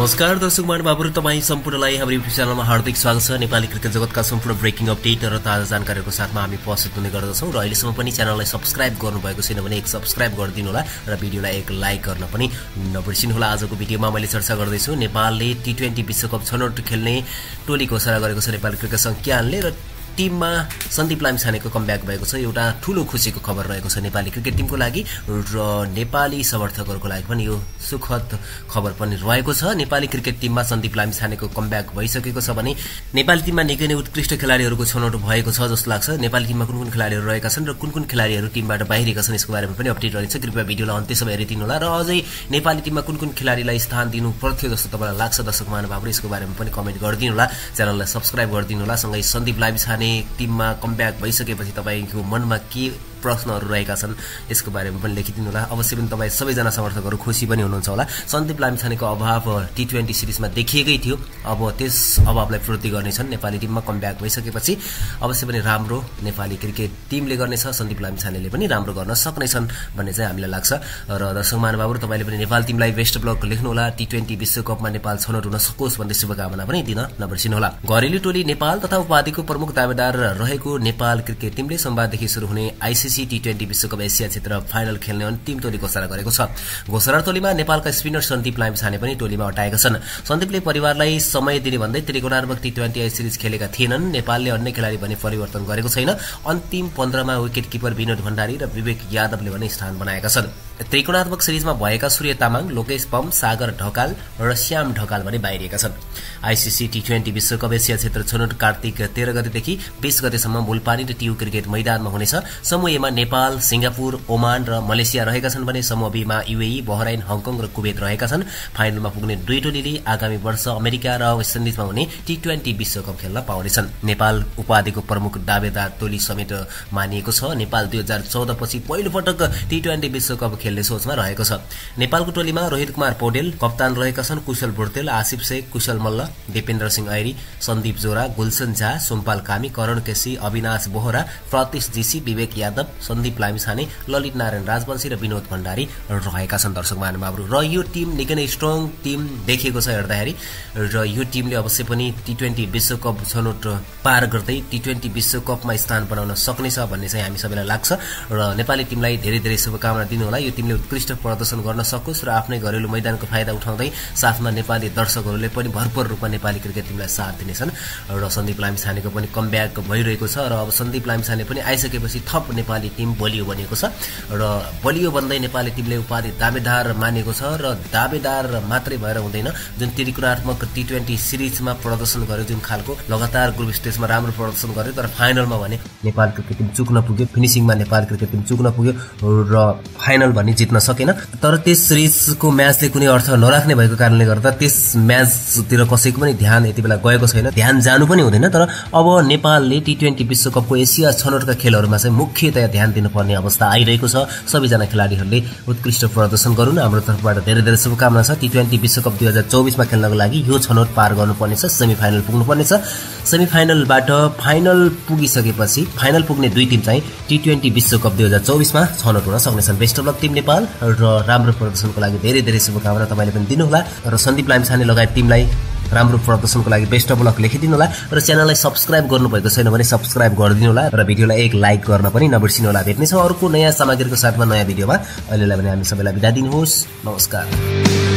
नमस्कार दर्शक महानुभावहरु, तपाई सम्पूर्णलाई हाम्रो युट्युब च्यानलमा हार्दिक स्वागत छ। नेपाली क्रिकेट जगतका सम्पूर्ण ब्रेकिङ अपडेट र ताजा जानकारीहरुको साथमा हामी प्रस्तुत हुने गर्दछौं र अहिलेसम्म पनि च्यानललाई सब्स्क्राइब गर्नुभएको छैन भने एक सब्स्क्राइब गरिदिनु होला र भिडियोलाई एक लाइक गर्न पनि नबिर्सिनु होला। आजको भिडियोमा मैले चर्चा गर्दै छु नेपालले टी20 विश्वकप छनौट खेल्ने टोली घोषणा गरेको छ नेपाली क्रिकेट संघ क्यानले र टिममा सन्दीप लामिछानेको कमब्याक भएको छ। एउटा ठूलो खुशीको खबर रहेको छ नेपाली क्रिकेट टिमको लागि र नेपाली समर्थकहरुको लागि पनि यो सुखद खबर पनि रहेको छ। नेपाली क्रिकेट टिममा सन्दीप लामिछानेको कमब्याक भइसकेको छ भने नेपाली टिममा निकै नै उत्कृष्ट खेलाडीहरुको छनौट भएको छ जस्तो लाग्छ। नेपाली टिममा कुन कुन खेलाडीहरु रहेका छन् र कुन कुन खेलाडीहरु टिमबाट बाहिरिएका छन् यसको बारेमा पनि अपडेट रहनेछ। कृपया भिडियोलाई अन्त्यसम्म हेरिदिनु होला र अझै नेपाली टिममा कुन कुन खेलाडीलाई स्थान दिनु पर्थ्यो जस्तो तपाईलाई लाग्छ दर्शक महानुभावहरु, यसको बारेमा पनि कमेन्ट गरिदिनु होला। च्यानललाई सब्स्क्राइब गरिदिनु होला। सँगै सन्दीप लामिछाने टिममा कमब्याक भइसकेपछि तपाईको मनमा के प्रश्नहरु रहेका छन् यसको बारेमा पनि लेखिदिनु होला। अवश्य पनि तपाई सबैजना समर्थकहरु खुशी पनि हुनुहुन्छ होला। सन्दीप लामिछानेको अभाव टी20 सिरिजमा देखिएकै थियो, अब त्यस अभावलाई पूर्ति गर्नेछन् नेपाली टिममा कमब्याक भइसकेपछि। अवश्य पनि राम्रो नेपाली क्रिकेट टिमले गर्नेछ, सन्दीप लामिछानेले पनि राम्रो गर्न सक्नेछन् भन्ने चाहिँ हामीलाई लाग्छ। र दर्शक महानुभावहरु, तपाईले पनि नेपाल टिमलाई बेस्ट अफ लक लेख्नु होला। टी20 विश्वकपमा नेपाल छनौट हुन सकोस् भन्ने शुभकामना पनि दिन नबिर्सिनु होला। घरेलु टोली नेपाल तथा उपाधिको प्रमुख दावेदार रहेको नेपाल क्रिकेट टिमले सोमबारदेखि सुरु हुने आईसीसी टी20 विश्वकप एसिया क्षेत्र फाइनल खेल्ने अन्तिम टोली घोषणा गरेको छ। घोषणा टोलीमा नेपालका स्पिनर सन्दीप लामिछाने पनि टोलीमा अटाएका छन्। सन्दीपले परिवारलाई समय दिने भन्दै त्रिकोणात्मक टी20 सिरिज खेलेका थिएनन्। नेपालले अन्य खेलाडी भने परिवर्तन गरेको छैन। अन्तिम 15 मा विकेट किपर विनोद भण्डारी र विवेक यादवले भने स्थान बनाएका छन्। त्रिकोणात्मक सिरिजमा भएका सूर्य तामाङ, लोकेश पम, सागर ढकाल र श्याम ढकाल भने बाहिरिएका छन्। आईसीसी टी20 विश्वकप एसिया क्षेत्र छनौट कार्तिक 13 गतेदेखि 20 गतेसम्म मूलपानी र टियु क्रिकेट मैदानमा हुनेछ। समूह ए मा नेपाल, सिंगापुर, ओमान र मलेसिया रहेका छन् भने समूह बी मा यूएई, बहराइन, हङकङ र कुवेत रहेका छन्। फाइनलमा पुग्ने दुई टोलीले आगामी वर्ष अमेरिका र वेस्ट इन्डिजमा हुने टी20 विश्वकप खेल्न पाउनेछन्। नेपाल उपाधिको प्रमुख दावेदार टोली समेत मानिएको छ। नेपाल 2014 पछि पहिलो पटक टी20 विश्वकप खेल्ने सोचमा रहेको छ। नेपालको टोलीमा रोहित कुमार पौडेल कप्तान रहेका छन्। कुशल भुर्तेल, आसिफ शेख, कुशल मल्ल, दिपेन्द्र सिंह ऐरी, सन्दीप जोरा, गुलशन झा, सोमपाल कामी, करण केसी, अविनाश बोहरा, प्रतीश जीसी, विवेक यादव, सन्दीप लामिछाने, ललित नारायण राजवंशी र विनोद भण्डारी रहेका छन्। दर्शक महानुभावहरु, र यो टिम निकै नै स्ट्रङ टिम देखिएको छ हेर्दाखेरि र यो टिमले अवश्य पनि टी20 विश्वकप छनौट पार गर्दै टी20 विश्वकपमा स्थान बनाउन सक्नेछ भन्ने चाहिँ हामी सबैलाई लाग्छ र नेपाली टिमलाई धेरै धेरै शुभकामना दिनु होला। यो टिमले उत्कृष्ट प्रदर्शन गर्न सकोस् र आफ्नै घरेलु मैदानको फाइदा उठाउँदै साथमा नेपाली दर्शकहरूले पनि भरपूर रूपमा नेपाली क्रिकेट टिमलाई साथ दिनेछन् र सन्दीप लामिछानेको पनि कमब्याक भइरहेको छ र अब सन्दीप लामिछाने पनि आइसकेपछि थप नेपाली टिम बलियो बनेको छ र बलियो बन्दै नेपाली टिमले उपाधि दावेदार मानेको छ र दावेदार मात्रै भएर हुँदैन। जुन त्रिकोणात्मक टी20 सिरिजमा प्रदर्शन गर्यो, जुन खालको लगातार ग्रुप स्टेजमा राम्रो प्रदर्शन गर्यो, तर फाइनलमा भने नेपाल क्रिकेट टिम चुक्न पुग्यो। फिनिशिङमा नेपाल क्रिकेट टिम चुक्न पुग्यो र फाइनल भने जित्न सकेन। तर त्यस सिरिजको म्याचले कुनै अर्थ नराख्ने भएको कारणले गर्दा त्यस म्याचतिर कसैको पनि ध्यान यति बेला गएको छैन, ध्यान जानु पनि हुँदैन। तर अब नेपालले टी20 विश्वकपको एसिया छनौटका खेलहरुमा चाहिँ मुख्यतया ध्यान दिनुपर्ने अवस्था आइरहेको छ। सबैजना खेलाडीहरूले उत्कृष्ट प्रदर्शन गरून्। हाम्रो तर्फबाट धेरै धेरै शुभकामना छ। टी20 विश्वकप 2024 मा खेल्नको लागि यो छनौट पार गर्नुपर्नेछ, सेमिफाइनल पुग्नुपर्नेछ। सेमिफाइनलबाट फाइनल पुगिसकेपछि फाइनल पुग्ने दुई टिम चाहिँ टी20 विश्वकप 2024 मा छनौट हुन सक्नेछन्। Best of luck team Nepal र राम्रो प्रदर्शनको लागि धेरै धेरै शुभकामना तपाईले पनि दिनु होला र सन्दीप लामिछाने लगायत टिमलाई राम्रो प्रदर्शनको लागि बेस्ट अफ लक लेखिदिनु होला र च्यानललाई सब्स्क्राइब गर्नुभएको छैन भने सब्स्क्राइब गरिदिनु होला र भिडियोलाई एक लाइक गर्न पनि नबिर्सिनु होला। भेट्नेछौँ अर्को नयाँ सामग्रीको साथमा नयाँ भिडियोमा। अहिलेलाई भने हामी सबैलाई बिदा दिनुहोस्। नमस्कार।